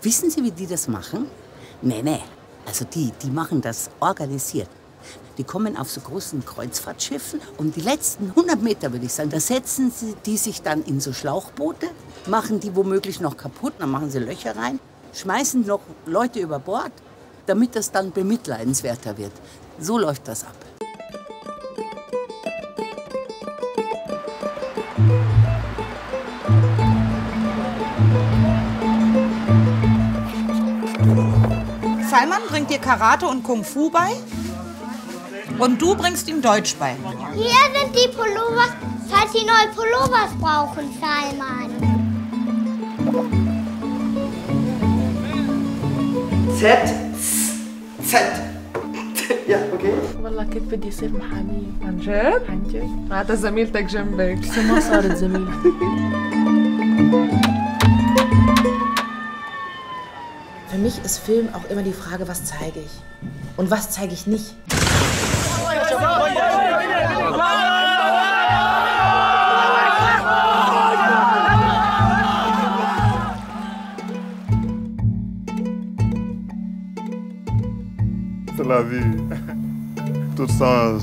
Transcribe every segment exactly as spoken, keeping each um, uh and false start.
Wissen Sie, wie die das machen? Nee, nee. Also die, die machen das organisiert. Die kommen auf so großen Kreuzfahrtschiffen und die letzten hundert Meter, würde ich sagen, da setzen sie die sich dann in so Schlauchboote, machen die womöglich noch kaputt, dann machen sie Löcher rein, schmeißen noch Leute über Bord, damit das dann bemitleidenswerter wird. So läuft das ab. Salman bringt dir Karate und Kung Fu bei und du bringst ihm Deutsch bei. Hier sind die Pullovers, falls Sie neue Pullovers brauchen, Salman. Z, Z. Ja, okay. والله كنت بدي أصير محامية. عن جد؟ عن جد. هذا زميلتك جنبك. بس ما صارت زميلتي. Für mich ist Film auch immer die Frage, was zeige ich und was zeige ich nicht. C'est la vie. Tout sens.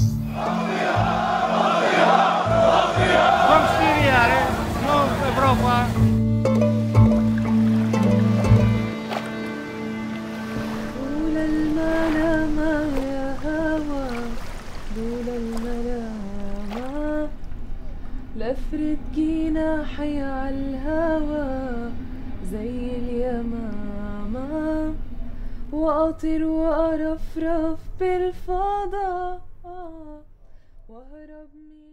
Non studiare, non Europa. دول الملامة يا هوا دول الملامة لفرد جناحي عالهوا زي اليمامة وأطير وأرفرف بالفضاء وأهرب من